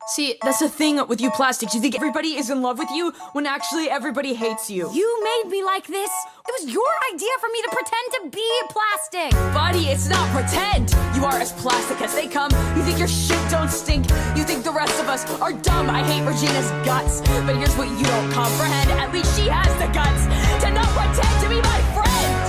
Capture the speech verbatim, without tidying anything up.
See, that's the thing with you plastics. You think everybody is in love with you when actually everybody hates you. You made me like this. It was your idea for me to pretend to be plastic. Buddy, it's not pretend. You are as plastic as they come. You think your shit don't stink. You think the rest of us are dumb. I hate Regina's guts. But here's what you don't comprehend. At least she has the guts to not pretend to be my friend.